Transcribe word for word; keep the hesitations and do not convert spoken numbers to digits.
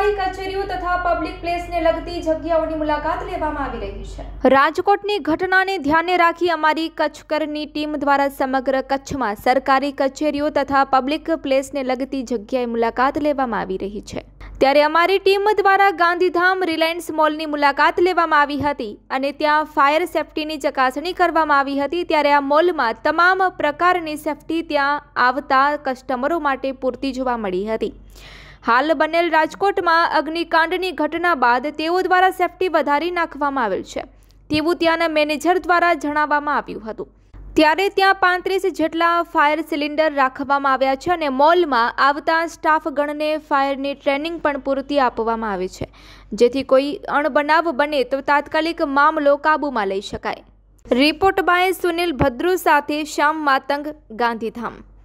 સરકારી કચેરીઓ તથા પબ્લિક પ્લેસને લગતી જગ્યાઓની મુલાકાત લેવામાં આવી રહી છે। રાજકોટની ઘટનાને ધ્યાને રાખી અમારી કચ્છકરની ટીમ દ્વારા સમગ્ર કચ્છમાં સરકારી કચેરીઓ તથા પબ્લિક પ્લેસને લગતી જગ્યાએ મુલાકાત લેવામાં આવી રહી છે। ત્યારે અમારી ટીમ દ્વારા ગાંધીધામ રિલાયન્સ મોલની મુલાકાત લેવામાં આવી હતી અને ત્યાં ફાયર સેફટીની ચકાસણી કરવામાં આવી હતી। ત્યારે આ મોલમાં તમામ પ્રકારની સેફટી ત્યાં આવતા કસ્ટમરો માટે પૂરતી જોવા મળી હતી। હાલ બનેલ રાજકોટમાં અગ્નિકાંડની ઘટના બાદ તેઓ દ્વારા સેફટી વધારી નાખવામાં આવેલ છે તેવું ત્યાંના મેનેજર દ્વારા જણાવવામાં આવ્યું હતું। ત્યારે ત્યાં પાંત્રીસ જેટલા ફાયર સિલિન્ડર રાખવામાં આવ્યા છે અને મોલમાં આવતા સ્ટાફગણને ફાયરની ટ્રેનિંગ પણ પૂરતી આપવામાં આવે છે જેથી કોઈ અણબનાવ બને તો તાત્કાલિક મામલો કાબૂમાં લઈ શકાય। રિપોર્ટ બાય સુનિલ ભદ્રુ સાથે શ્યામ માતંગ, ગાંધીધામ।